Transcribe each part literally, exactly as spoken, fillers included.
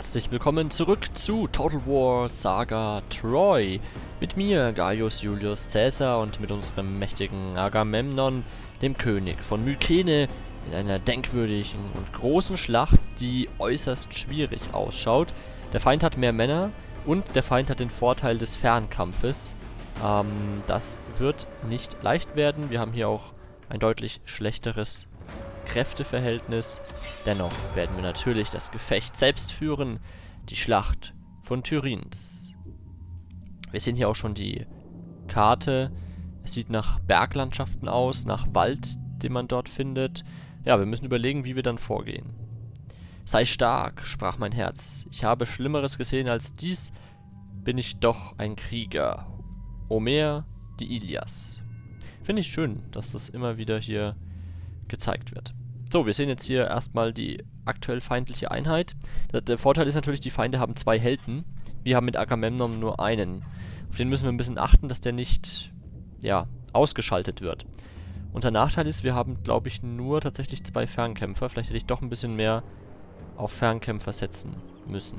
Herzlich willkommen zurück zu Total War Saga Troy. Mit mir, Gaius Julius Caesar, und mit unserem mächtigen Agamemnon, dem König von Mykene, in einer denkwürdigen und großen Schlacht, die äußerst schwierig ausschaut. Der Feind hat mehr Männer und der Feind hat den Vorteil des Fernkampfes. Ähm, das wird nicht leicht werden. Wir haben hier auch ein deutlich schlechteres Kräfteverhältnis. Dennoch werden wir natürlich das Gefecht selbst führen, die Schlacht von Tyrins. Wir sehen hier auch schon die Karte. Es sieht nach Berglandschaften aus, nach Wald, den man dort findet. Ja, wir müssen überlegen, wie wir dann vorgehen. Sei stark, sprach mein Herz. Ich habe Schlimmeres gesehen als dies, bin ich doch ein Krieger. Homer, die Ilias. Finde ich schön, dass das immer wieder hier gezeigt wird. So, wir sehen jetzt hier erstmal die aktuell feindliche Einheit. Der, der Vorteil ist natürlich, die Feinde haben zwei Helden. Wir haben mit Agamemnon nur einen. Auf den müssen wir ein bisschen achten, dass der nicht, ja, ausgeschaltet wird. Unser Nachteil ist, wir haben, glaube ich, nur tatsächlich zwei Fernkämpfer. Vielleicht hätte ich doch ein bisschen mehr auf Fernkämpfer setzen müssen.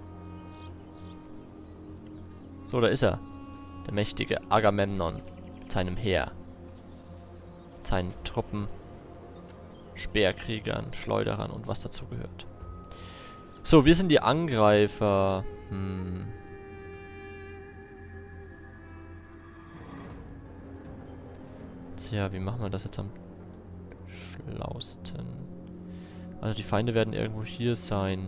So, da ist er. Der mächtige Agamemnon mit seinem Heer. Mit seinen Truppen. Speerkriegern, Schleuderern und was dazu gehört. So, wir sind die Angreifer. Hm. Tja, wie machen wir das jetzt am schlausten? Also die Feinde werden irgendwo hier sein.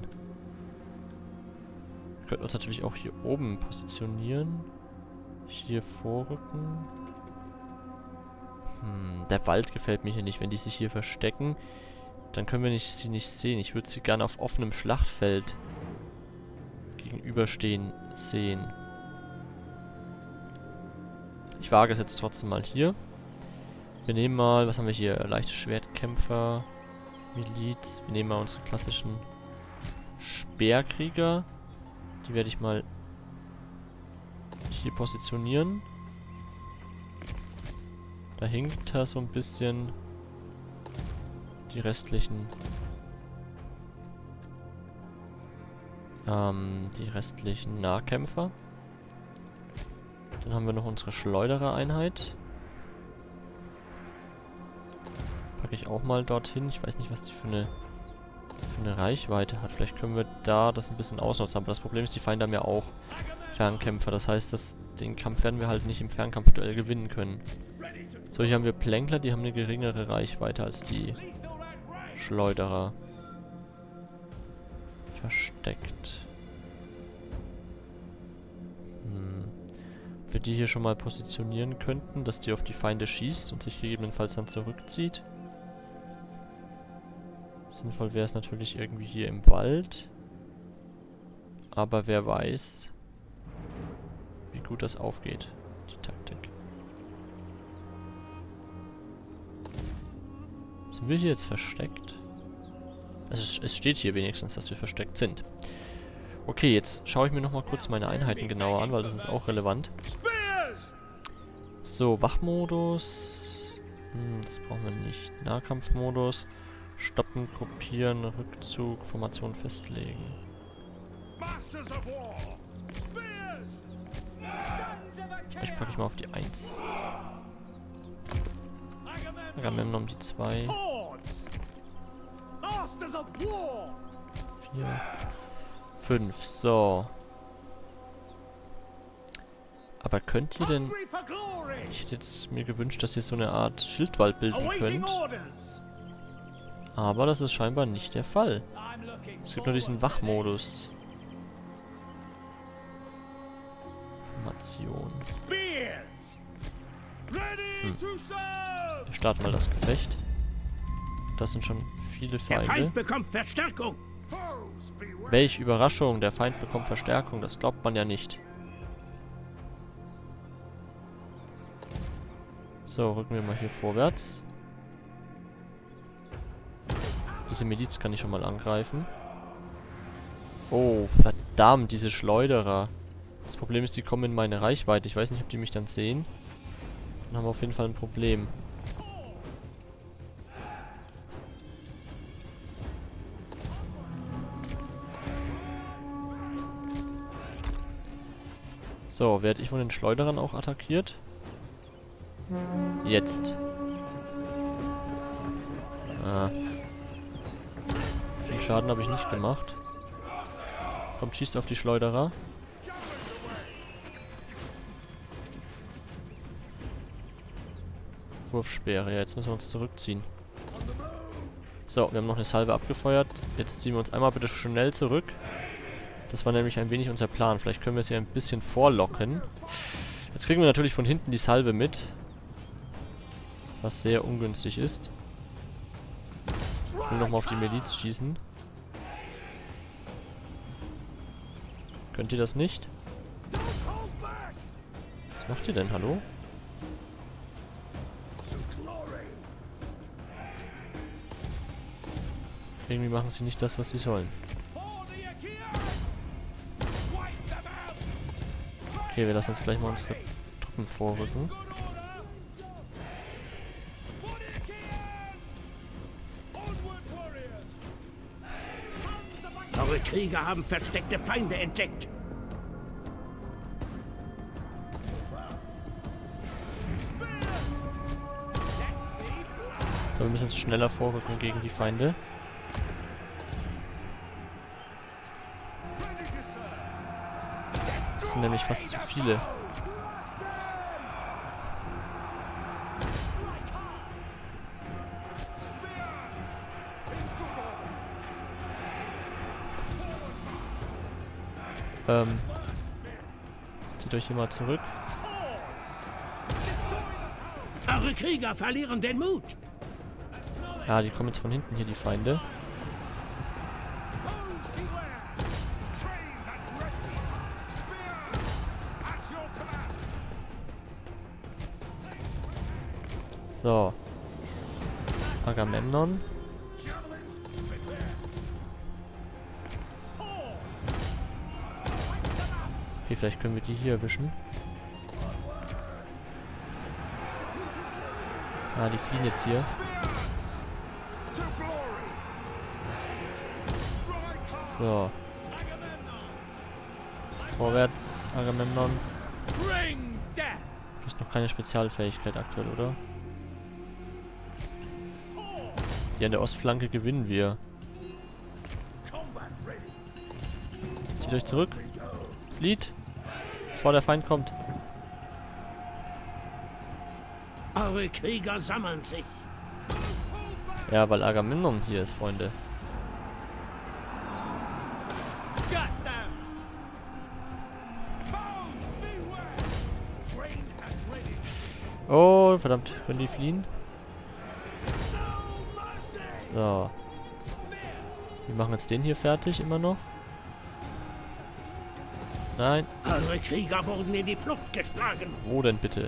Wir könnten uns natürlich auch hier oben positionieren. Hier vorrücken. Hm, der Wald gefällt mir hier nicht. Wenn die sich hier verstecken, dann können wir nicht, sie nicht sehen. Ich würde sie gerne auf offenem Schlachtfeld gegenüberstehen sehen. Ich wage es jetzt trotzdem mal hier. Wir nehmen mal, was haben wir hier? Leichte Schwertkämpfer, Miliz. Wir nehmen mal unsere klassischen Speerkrieger. Die werde ich mal hier positionieren. Dahinter so ein bisschen die restlichen ähm, die restlichen Nahkämpfer. Dann haben wir noch unsere Schleuderereinheit. Packe ich auch mal dorthin. Ich weiß nicht, was die für eine, für eine Reichweite hat. Vielleicht können wir da das ein bisschen ausnutzen. Aber das Problem ist, die Feinde haben ja auch Fernkämpfer. Das heißt, dass den Kampf werden wir halt nicht im Fernkampfduell gewinnen können. So, hier haben wir Plänkler, die haben eine geringere Reichweite als die Schleuderer. Versteckt. Hm. Ob wir die hier schon mal positionieren könnten, dass die auf die Feinde schießt und sich gegebenenfalls dann zurückzieht. Sinnvoll wäre es natürlich irgendwie hier im Wald. Aber wer weiß, wie gut das aufgeht, die Taktik. Sind wir hier jetzt versteckt? Es, es steht hier wenigstens, dass wir versteckt sind. Okay, jetzt schaue ich mir nochmal kurz meine Einheiten genauer an, weil das ist auch relevant. So, Wachmodus. Hm, das brauchen wir nicht. Nahkampfmodus. Stoppen, gruppieren, Rückzug, Formation festlegen. Vielleicht packe ich mal auf die eins. Agamemnon die zwei. vier. fünf. So. Aber könnt ihr denn... Ich hätte jetzt mir gewünscht, dass ihr so eine Art Schildwall bilden könnt. Aber das ist scheinbar nicht der Fall. Es gibt nur diesen Wachmodus. Formation. Hm. Wir starten mal das Gefecht. Das sind schon viele Feinde. Der Feind bekommt Verstärkung. Welch Überraschung, der Feind bekommt Verstärkung. Das glaubt man ja nicht. So, rücken wir mal hier vorwärts. Diese Miliz kann ich schon mal angreifen. Oh, verdammt, diese Schleuderer. Das Problem ist, die kommen in meine Reichweite. Ich weiß nicht, ob die mich dann sehen. Dann haben wir auf jeden Fall ein Problem. So, werde ich von den Schleuderern auch attackiert? Jetzt. Ah. Den Schaden habe ich nicht gemacht. Kommt, schießt auf die Schleuderer. Wurfspeere. Ja, jetzt müssen wir uns zurückziehen. So, wir haben noch eine Salve abgefeuert. Jetzt ziehen wir uns einmal bitte schnell zurück. Das war nämlich ein wenig unser Plan. Vielleicht können wir sie ein bisschen vorlocken. Jetzt kriegen wir natürlich von hinten die Salve mit. Was sehr ungünstig ist. Ich will nochmal auf die Miliz schießen. Könnt ihr das nicht? Was macht ihr denn? Hallo? Irgendwie machen sie nicht das, was sie sollen. Okay, wir lassen jetzt gleich mal unsere Truppen vorrücken. Eure Krieger haben versteckte Feinde entdeckt. So, wir müssen jetzt schneller vorrücken gegen die Feinde. Das sind nämlich fast zu viele. Ähm. Zieht euch hier mal zurück. Eure Krieger verlieren den Mut. Ja, die kommen jetzt von hinten hier, die Feinde. So. Agamemnon. Okay, vielleicht können wir die hier erwischen. Ah, die fliehen jetzt hier. So. Vorwärts, Agamemnon. Du hast noch keine Spezialfähigkeit aktuell, oder? Hier an der Ostflanke gewinnen wir. Zieht euch zurück. Flieht. Bevor der Feind kommt. Eure Krieger sammeln sich. Ja, weil Agamemnon hier ist, Freunde. Oh, verdammt. Können die fliehen? So. Wir machen jetzt den hier fertig, immer noch. Nein. Eure Krieger wurden in die Flucht geschlagen. Wo denn bitte?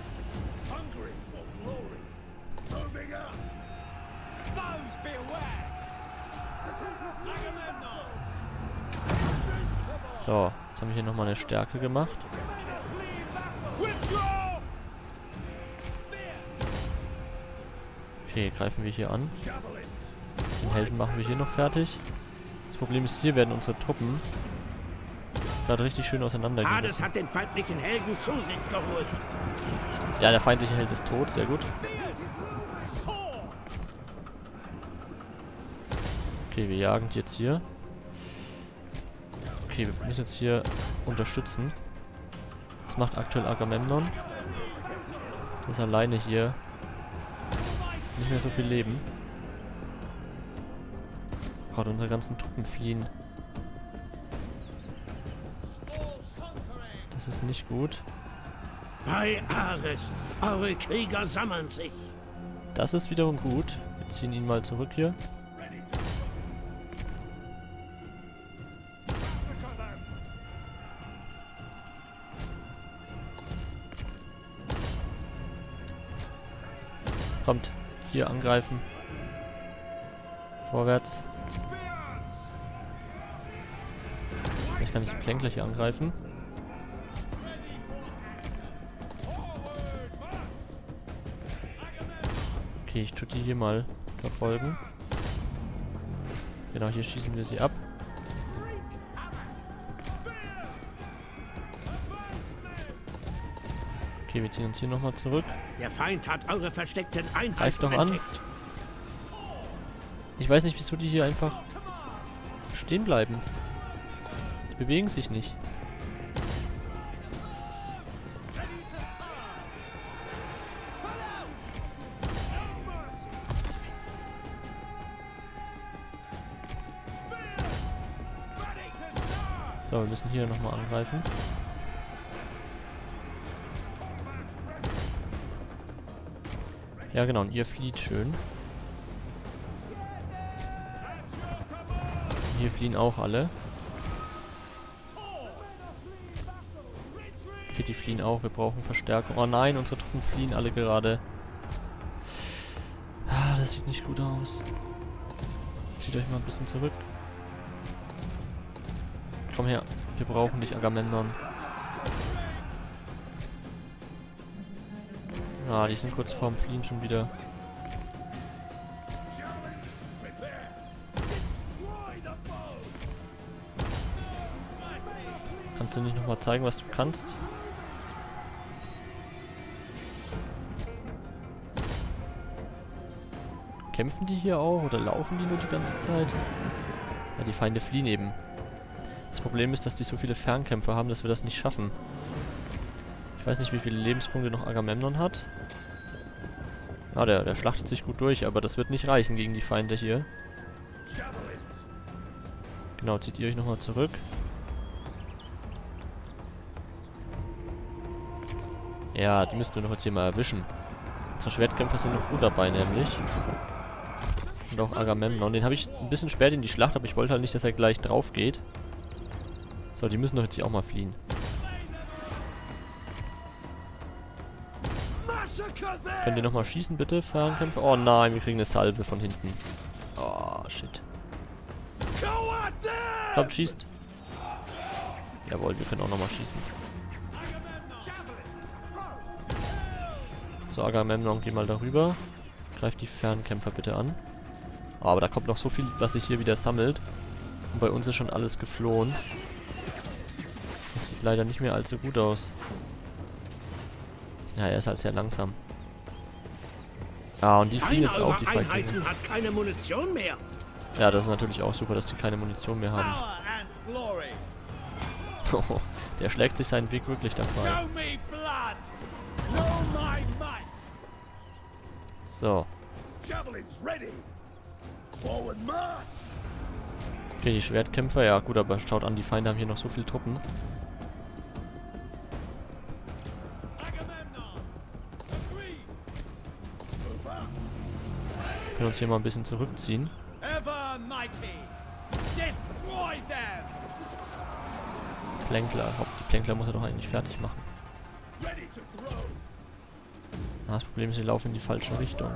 So, jetzt haben wir hier nochmal eine Stärke gemacht. Okay, greifen wir hier an. Den Helden machen wir hier noch fertig. Das Problem ist, hier werden unsere Truppen gerade richtig schön auseinandergerissen. Hades hat den feindlichen Helden zu sich geholt. Ja, der feindliche Held ist tot, sehr gut. Okay, wir jagen die jetzt hier. Okay, wir müssen jetzt hier unterstützen. Das macht aktuell Agamemnon. Das ist alleine hier. Nicht mehr so viel Leben. Gerade unsere ganzen Truppen fliehen. Das ist nicht gut. Bei Ares, eure Krieger sammeln sich. Das ist wiederum gut. Wir ziehen ihn mal zurück hier. Kommt, hier angreifen. Vorwärts. Vielleicht kann ich die Plänkler hier angreifen. Okay, ich tue die hier mal verfolgen. Genau, hier schießen wir sie ab. Okay, wir ziehen uns hier nochmal zurück. Der Feind hat eure versteckten Einheiten Greift doch an. entdeckt. Ich weiß nicht, wieso die hier einfach stehen bleiben. Die bewegen sich nicht. So, wir müssen hier nochmal angreifen. Ja genau, und ihr flieht schön. Hier fliehen auch alle. Okay, die fliehen auch. Wir brauchen Verstärkung. Oh nein, unsere Truppen fliehen alle gerade. Ah, das sieht nicht gut aus. Zieht euch mal ein bisschen zurück. Komm her. Wir brauchen dich, Agamemnon. Ah, die sind kurz vorm Fliehen schon wieder. Kannst du nicht nochmal zeigen, was du kannst? Kämpfen die hier auch oder laufen die nur die ganze Zeit? Ja, die Feinde fliehen eben. Das Problem ist, dass die so viele Fernkämpfer haben, dass wir das nicht schaffen. Ich weiß nicht, wie viele Lebenspunkte noch Agamemnon hat. Ah, der, der schlachtet sich gut durch, aber das wird nicht reichen gegen die Feinde hier. Genau, zieht ihr euch nochmal zurück. Ja, die müssten wir noch jetzt hier mal erwischen. Unsere Schwertkämpfer sind noch gut dabei, nämlich. Und auch Agamemnon. Den habe ich ein bisschen spät in die Schlacht, aber ich wollte halt nicht, dass er gleich drauf geht. So, die müssen doch jetzt hier auch mal fliehen. Könnt ihr nochmal schießen, bitte, Fernkämpfer? Oh nein, wir kriegen eine Salve von hinten. Oh, shit. Kommt, schießt. Jawohl, wir können auch nochmal schießen. So, Agamemnon, geh mal darüber. Greift die Fernkämpfer bitte an. Oh, aber da kommt noch so viel, was sich hier wieder sammelt. Und bei uns ist schon alles geflohen. Das sieht leider nicht mehr allzu gut aus. Ja, er ist halt sehr langsam. Ah, und die fliehen jetzt auch, die Feindlichen. Hat keine Munition mehr. Ja, das ist natürlich auch super, dass die keine Munition mehr haben. Der schlägt sich seinen Weg wirklich dabei. So. Okay, die Schwertkämpfer, ja gut, aber schaut an, die Feinde haben hier noch so viele Truppen. Wir können uns hier mal ein bisschen zurückziehen. Plänkler, die Plänkler muss er doch eigentlich fertig machen. Ah, das Problem ist, sie laufen in die falsche Richtung.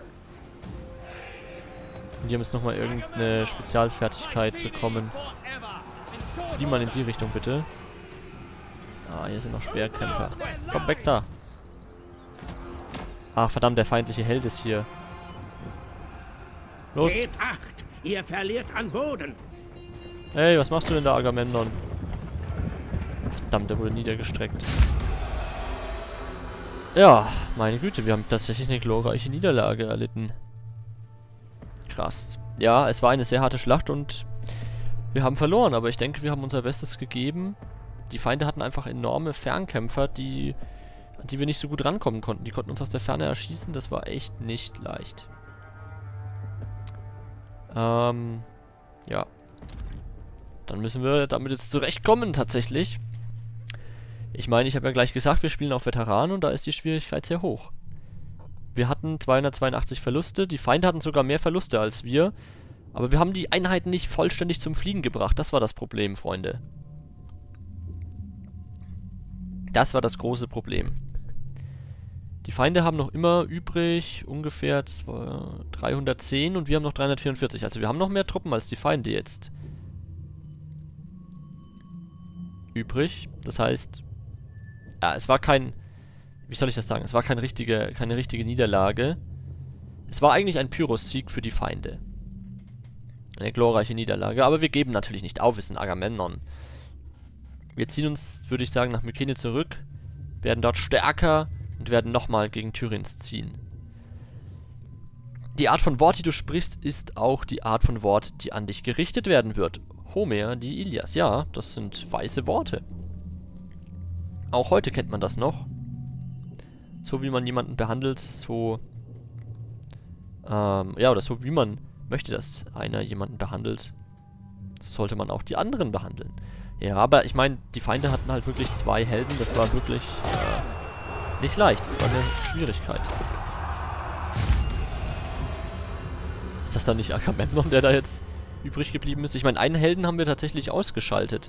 Und die haben jetzt nochmal irgendeine Spezialfertigkeit bekommen. Flieh mal in die Richtung, bitte. Ah, hier sind noch Speerkämpfer. Komm weg da! Ach, verdammt, der feindliche Held ist hier. Los! Gebt acht, ihr verliert an Boden. Hey, was machst du denn da, Agamemnon? Verdammt, der wurde niedergestreckt. Ja, meine Güte, wir haben tatsächlich eine glorreiche Niederlage erlitten. Krass. Ja, es war eine sehr harte Schlacht und wir haben verloren, aber ich denke, wir haben unser Bestes gegeben. Die Feinde hatten einfach enorme Fernkämpfer, die, an die wir nicht so gut rankommen konnten. Die konnten uns aus der Ferne erschießen, das war echt nicht leicht. Ähm, ja. Dann müssen wir damit jetzt zurechtkommen, tatsächlich. Ich meine, ich habe ja gleich gesagt, wir spielen auf Veteranen und da ist die Schwierigkeit sehr hoch. Wir hatten zweihundertzweiundachtzig Verluste, die Feinde hatten sogar mehr Verluste als wir. Aber wir haben die Einheiten nicht vollständig zum Fliegen gebracht, das war das Problem, Freunde. Das war das große Problem. Die Feinde haben noch immer übrig ungefähr dreihundertzehn und wir haben noch dreihundertvierundvierzig. Also wir haben noch mehr Truppen als die Feinde jetzt übrig. Das heißt, ja, es war kein, wie soll ich das sagen, es war kein richtige, keine richtige Niederlage. Es war eigentlich ein Pyrrhus-Sieg für die Feinde. Eine glorreiche Niederlage, aber wir geben natürlich nicht auf, wir sind Agamemnon. Wir ziehen uns, würde ich sagen, nach Mykene zurück, werden dort stärker und werden nochmal gegen Tyrins ziehen. Die Art von Wort, die du sprichst, ist auch die Art von Wort, die an dich gerichtet werden wird. Homer, die Ilias, ja, das sind weise Worte. Auch heute kennt man das noch. So wie man jemanden behandelt, so... Ähm, ja, oder so wie man möchte, dass einer jemanden behandelt, so sollte man auch die anderen behandeln. Ja, aber ich meine, die Feinde hatten halt wirklich zwei Helden, das war wirklich äh, nicht leicht, das war eine Schwierigkeit. Ist das dann nicht Agamemnon, der da jetzt übrig geblieben ist? Ich meine, einen Helden haben wir tatsächlich ausgeschaltet.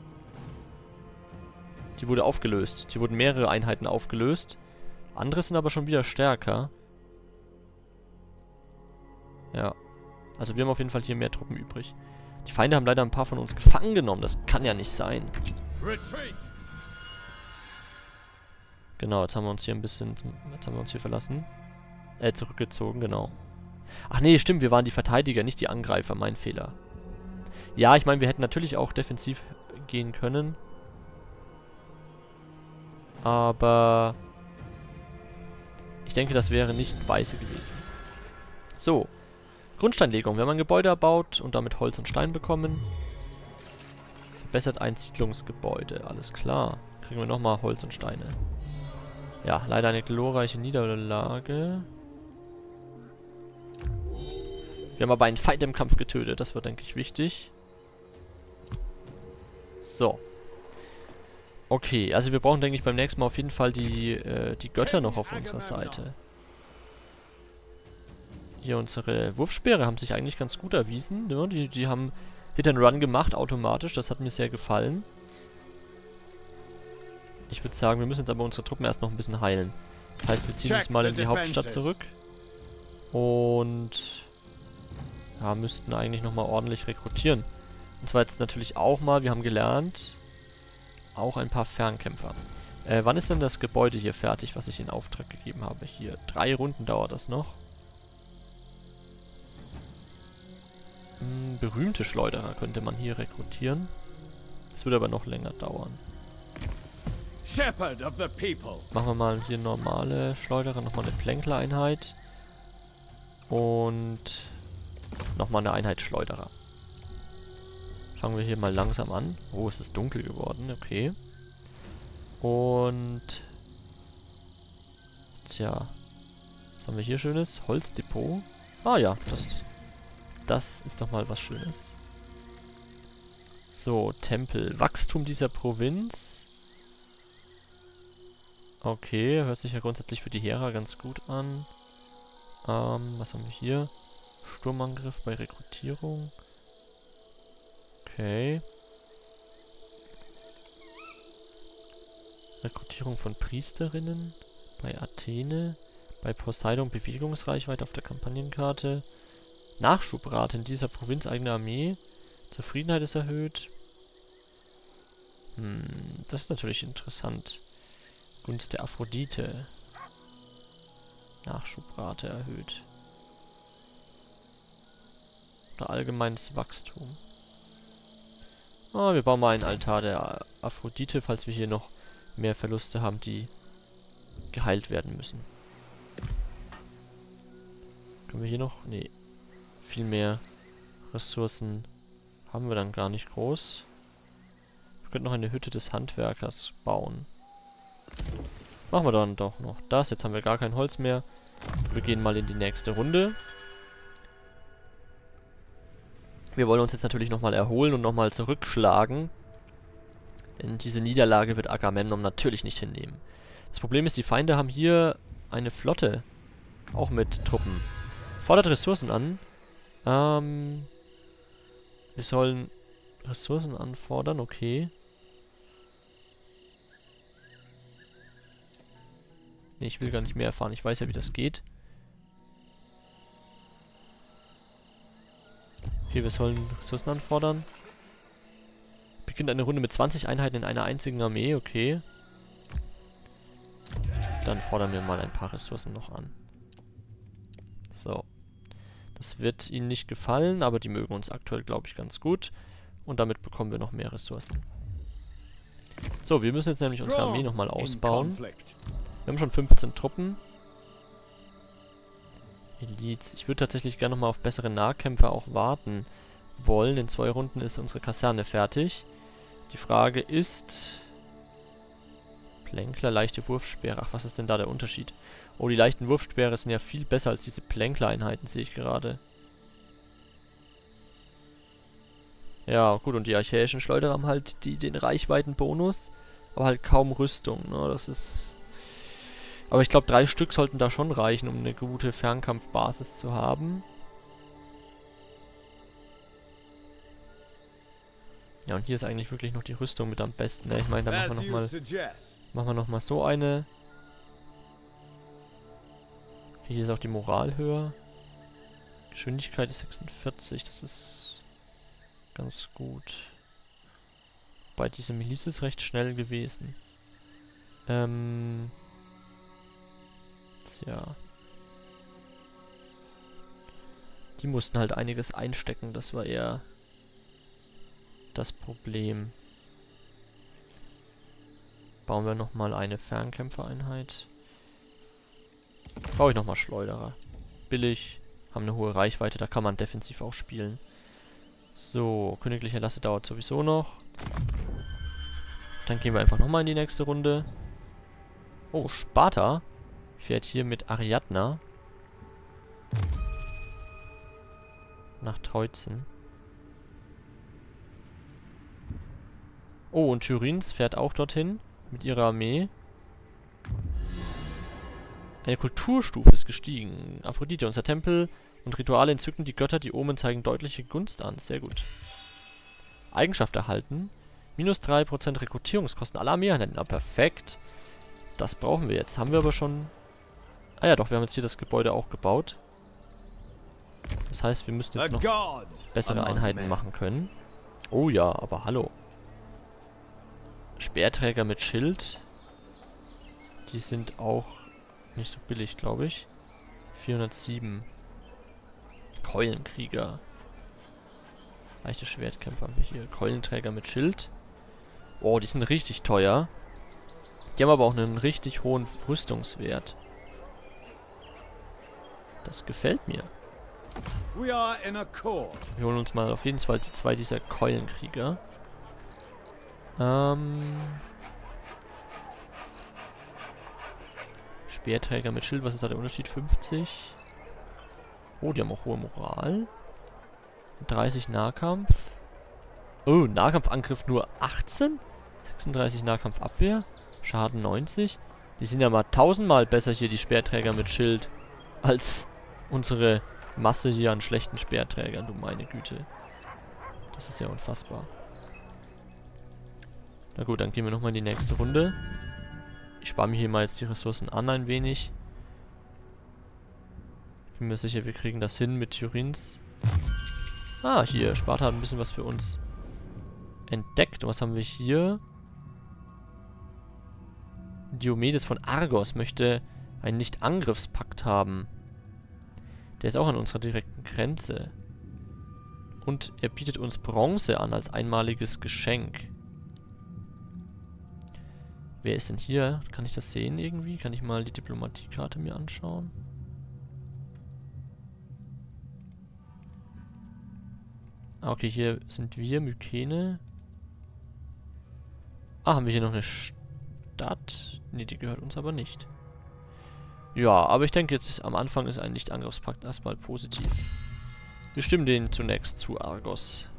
Die wurde aufgelöst. Die wurden mehrere Einheiten aufgelöst. Andere sind aber schon wieder stärker. Ja. Also wir haben auf jeden Fall hier mehr Truppen übrig. Die Feinde haben leider ein paar von uns gefangen genommen. Das kann ja nicht sein. Genau, jetzt haben wir uns hier ein bisschen... Jetzt haben wir uns hier verlassen. Äh, zurückgezogen, genau. Ach nee, stimmt, wir waren die Verteidiger, nicht die Angreifer. Mein Fehler. Ja, ich meine, wir hätten natürlich auch defensiv gehen können. Aber... ich denke, das wäre nicht weise gewesen. So. Grundsteinlegung. Wir haben ein Gebäude erbaut und damit Holz und Stein bekommen. Verbessert ein Siedlungsgebäude. Alles klar. Kriegen wir nochmal Holz und Steine. Ja, leider eine glorreiche Niederlage. Wir haben aber einen Feind im Kampf getötet. Das war, denke ich, wichtig. So. Okay, also wir brauchen, denke ich, beim nächsten Mal auf jeden Fall die, äh, die Götter noch auf unserer Seite. Hier unsere Wurfspeere haben sich eigentlich ganz gut erwiesen. Ne? Die, die haben Hit and Run gemacht, automatisch. Das hat mir sehr gefallen. Ich würde sagen, wir müssen jetzt aber unsere Truppen erst noch ein bisschen heilen. Das heißt, wir ziehen uns mal in die Hauptstadt zurück. Und... ja, müssten eigentlich nochmal ordentlich rekrutieren. Und zwar jetzt natürlich auch mal, wir haben gelernt, auch ein paar Fernkämpfer. Äh, wann ist denn das Gebäude hier fertig, was ich in Auftrag gegeben habe? Hier, drei Runden dauert das noch. Hm, berühmte Schleuderer könnte man hier rekrutieren. Das würde aber noch länger dauern. Shepherd of the people. Machen wir mal hier normale Schleuderer, nochmal eine Plänkler-Einheit. Und nochmal eine Einheit Schleuderer. Fangen wir hier mal langsam an. Oh, es ist dunkel geworden, okay. Und... tja. Was haben wir hier Schönes? Holzdepot. Ah ja, das, das ist doch mal was Schönes. So, Tempel. Wachstum dieser Provinz. Okay, hört sich ja grundsätzlich für die Hera ganz gut an. Ähm, was haben wir hier? Sturmangriff bei Rekrutierung. Okay. Rekrutierung von Priesterinnen. Bei Athene. Bei Poseidon Bewegungsreichweite auf der Kampagnenkarte. Nachschubrate in dieser Provinz eigener Armee. Zufriedenheit ist erhöht. Hm, das ist natürlich interessant. Gunst der Aphrodite. Nachschubrate erhöht. Oder allgemeines Wachstum. Ah, wir bauen mal einen Altar der Aphrodite, falls wir hier noch mehr Verluste haben, die geheilt werden müssen. Können wir hier noch? Nee. Viel mehr Ressourcen haben wir dann gar nicht groß. Wir könnten noch eine Hütte des Handwerkers bauen. Machen wir dann doch noch das. Jetzt haben wir gar kein Holz mehr. Wir gehen mal in die nächste Runde. Wir wollen uns jetzt natürlich nochmal erholen und nochmal zurückschlagen. Denn diese Niederlage wird Agamemnon natürlich nicht hinnehmen. Das Problem ist, die Feinde haben hier eine Flotte. Auch mit Truppen. Fordert Ressourcen an. Ähm, wir sollen Ressourcen anfordern, okay. Nee, ich will gar nicht mehr erfahren. Ich weiß ja, wie das geht. Okay, wir sollen Ressourcen anfordern. Beginnt eine Runde mit zwanzig Einheiten in einer einzigen Armee, okay. Dann fordern wir mal ein paar Ressourcen noch an. So. Das wird ihnen nicht gefallen, aber die mögen uns aktuell, glaube ich, ganz gut. Und damit bekommen wir noch mehr Ressourcen. So, wir müssen jetzt nämlich unsere Armee nochmal ausbauen. Wir haben schon fünfzehn Truppen. Elites. Ich würde tatsächlich gerne nochmal auf bessere Nahkämpfer auch warten wollen. In zwei Runden ist unsere Kaserne fertig. Die Frage ist... Plänkler, leichte Wurfspeere. Ach, was ist denn da der Unterschied? Oh, die leichten Wurfspeere sind ja viel besser als diese Plänkler-Einheiten, sehe ich gerade. Ja, gut, und die archäischen Schleuderer haben halt die, den Reichweitenbonus, aber halt kaum Rüstung, ne, das ist... Aber ich glaube, drei Stück sollten da schon reichen, um eine gute Fernkampfbasis zu haben. Ja, und hier ist eigentlich wirklich noch die Rüstung mit am besten, ne? Ich meine, da machen wir nochmal... Machen wir nochmal so eine. Hier ist auch die Moral höher. Geschwindigkeit ist sechsundvierzig, das ist ganz gut. Bei dieser Miliz ist recht schnell gewesen. Ähm... Tja. Die mussten halt einiges einstecken, das war eher das Problem. Bauen wir nochmal eine Fernkämpfereinheit. Baue ich nochmal Schleuderer. Billig, haben eine hohe Reichweite, da kann man defensiv auch spielen. So, königliche Lasse dauert sowieso noch. Dann gehen wir einfach nochmal in die nächste Runde. Oh, Sparta fährt hier mit Ariadna nach Treuzen. Oh, und Tyrins fährt auch dorthin mit ihrer Armee. Eine Kulturstufe ist gestiegen. Aphrodite, unser Tempel und Rituale entzücken die Götter, die Omen zeigen deutliche Gunst an. Sehr gut. Eigenschaft erhalten. Minus drei Prozent Rekrutierungskosten aller Armeeeinheiten. Na, perfekt. Das brauchen wir jetzt. Haben wir aber schon... Ah ja, doch, wir haben jetzt hier das Gebäude auch gebaut. Das heißt, wir müssten jetzt noch bessere Einheiten machen können. Oh ja, aber hallo. Speerträger mit Schild. Die sind auch nicht so billig, glaube ich. vierhundertsieben. Keulenkrieger. Leichte Schwertkämpfer haben wir hier. Keulenträger mit Schild. Oh, die sind richtig teuer. Die haben aber auch einen richtig hohen Rüstungswert. Das gefällt mir. Wir holen uns mal auf jeden Fall die zwei dieser Keulenkrieger. Ähm... Speerträger mit Schild, was ist da der Unterschied? fünfzig. Oh, die haben auch hohe Moral. dreißig Nahkampf. Oh, Nahkampfangriff nur achtzehn? sechsunddreißig Nahkampfabwehr. Schaden neunzig. Die sind ja mal tausendmal besser hier, die Speerträger mit Schild, als unsere Masse hier an schlechten Speerträgern, du meine Güte. Das ist ja unfassbar. Na gut, dann gehen wir nochmal in die nächste Runde. Ich spare mir hier mal jetzt die Ressourcen an ein wenig. Ich bin mir sicher, wir kriegen das hin mit Tyrins. Ah, hier, Sparta hat ein bisschen was für uns entdeckt. Und was haben wir hier? Diomedes von Argos möchte einen Nicht-Angriffspakt haben. Der ist auch an unserer direkten Grenze. Und er bietet uns Bronze an als einmaliges Geschenk. Wer ist denn hier? Kann ich das sehen irgendwie? Kann ich mal die Diplomatiekarte mir anschauen? Ah, okay, hier sind wir, Mykene. Ah, haben wir hier noch eine Stadt? Ne, die gehört uns aber nicht. Ja, aber ich denke jetzt ist, am Anfang ist ein Nicht-Angriffspakt erstmal positiv. Wir stimmen denen zunächst zu, Argos.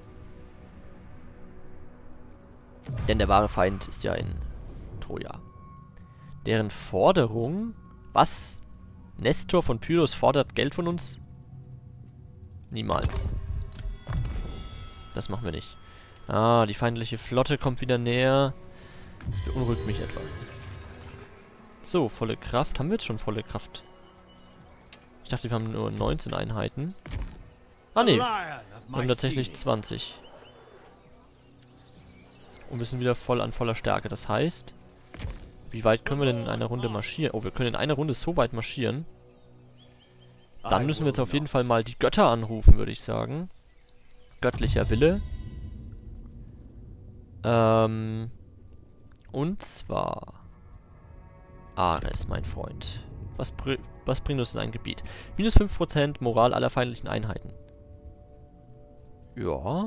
Denn der wahre Feind ist ja in Troja. Deren Forderung... Was? Nestor von Pylos fordert Geld von uns? Niemals. Das machen wir nicht. Ah, die feindliche Flotte kommt wieder näher. Das beunruhigt mich etwas. So, volle Kraft. Haben wir jetzt schon volle Kraft? Ich dachte, wir haben nur neunzehn Einheiten. Ah, ne. Wir haben tatsächlich zwanzig. Und wir sind wieder voll an voller Stärke. Das heißt, wie weit können wir denn in einer Runde marschieren? Oh, wir können in einer Runde so weit marschieren. Dann müssen wir jetzt auf jeden Fall mal die Götter anrufen, würde ich sagen. Göttlicher Wille. Ähm... Und zwar Ares, mein Freund. Was, br was bringt uns in ein Gebiet? Minus fünf Prozent Moral aller feindlichen Einheiten. Ja.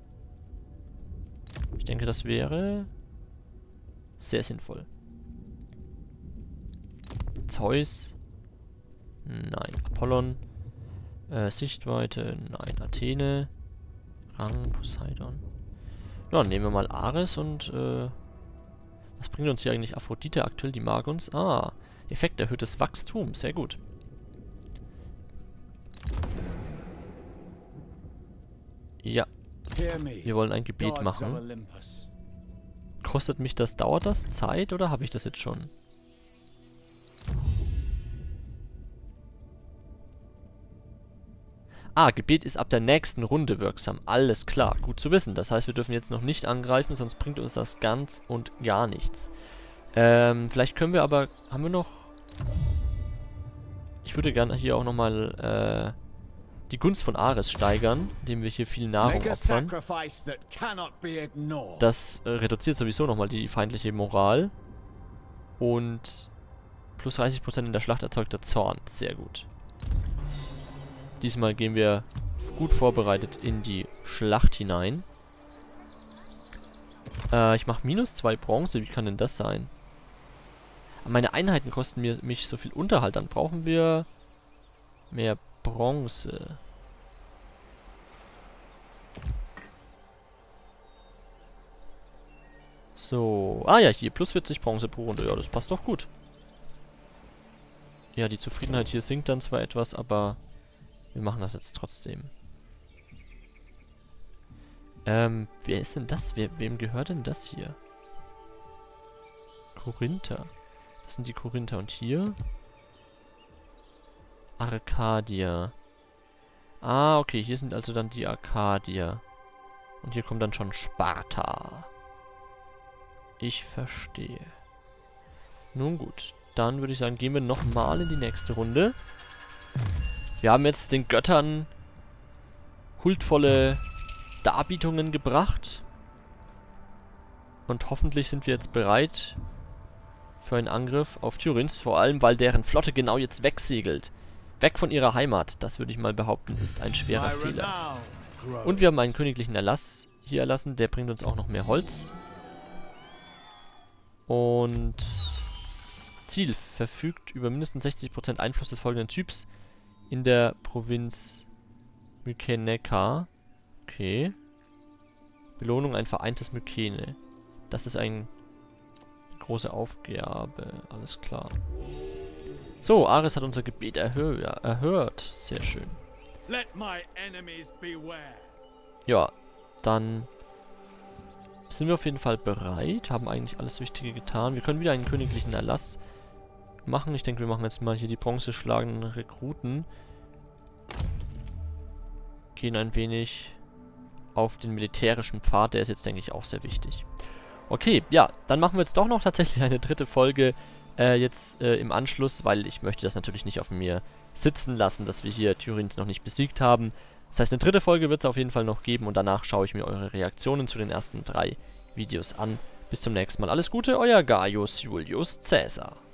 Ich denke, das wäre sehr sinnvoll. Zeus. Nein. Apollon. Äh, Sichtweite. Nein. Athene. Rang. Poseidon. Ja, nehmen wir mal Ares und äh, was bringt uns hier eigentlich Aphrodite aktuell? Die mag uns. Ah, Effekt erhöhtes Wachstum. Sehr gut. Ja. Wir wollen ein Gebiet machen. Kostet mich das, dauert das Zeit oder habe ich das jetzt schon? Ah, Gebet ist ab der nächsten Runde wirksam. Alles klar, gut zu wissen. Das heißt, wir dürfen jetzt noch nicht angreifen, sonst bringt uns das ganz und gar nichts. Ähm, vielleicht können wir aber... Haben wir noch... Ich würde gerne hier auch nochmal äh, die Gunst von Ares steigern, indem wir hier viel Nahrung opfern. Das äh, reduziert sowieso nochmal die feindliche Moral. Und plus dreißig Prozent in der Schlacht erzeugter Zorn. Sehr gut. Diesmal gehen wir gut vorbereitet in die Schlacht hinein. Äh, ich mache minus zwei Bronze. Wie kann denn das sein? Meine Einheiten kosten mir mich so viel Unterhalt. Dann brauchen wir mehr Bronze. So. Ah ja, hier. Plus vierzig Bronze pro Runde. Ja, das passt doch gut. Ja, die Zufriedenheit hier sinkt dann zwar etwas, aber... Wir machen das jetzt trotzdem. Ähm, wer ist denn das? Wer, wem gehört denn das hier? Korinther. Das sind die Korinther. Und hier? Arkadier. Ah, okay. Hier sind also dann die Arkadier. Und hier kommt dann schon Sparta. Ich verstehe. Nun gut. Dann würde ich sagen, gehen wir nochmal in die nächste Runde. Wir haben jetzt den Göttern huldvolle Darbietungen gebracht. Und hoffentlich sind wir jetzt bereit für einen Angriff auf Tiryns. Vor allem, weil deren Flotte genau jetzt wegsegelt. Weg von ihrer Heimat. Das würde ich mal behaupten, ist ein schwerer Fehler. Und wir haben einen königlichen Erlass hier erlassen. Der bringt uns auch noch mehr Holz. Und Ziel verfügt über mindestens sechzig Prozent Einfluss des folgenden Typs in der Provinz Mykeneka. Okay. Belohnung ein vereintes Mykene. Das ist eine große Aufgabe. Alles klar. So, Ares hat unser Gebet erhö erhört. Sehr schön. Ja, dann sind wir auf jeden Fall bereit. Haben eigentlich alles Wichtige getan. Wir können wieder einen königlichen Erlass machen. Ich denke, wir machen jetzt mal hier die bronzeschlagenden Rekruten. Gehen ein wenig auf den militärischen Pfad. Der ist jetzt, denke ich, auch sehr wichtig. Okay, ja, dann machen wir jetzt doch noch tatsächlich eine dritte Folge äh, jetzt äh, im Anschluss, weil ich möchte das natürlich nicht auf mir sitzen lassen, dass wir hier Tiryns noch nicht besiegt haben. Das heißt, eine dritte Folge wird es auf jeden Fall noch geben und danach schaue ich mir eure Reaktionen zu den ersten drei Videos an. Bis zum nächsten Mal. Alles Gute, euer Gaius Julius Caesar.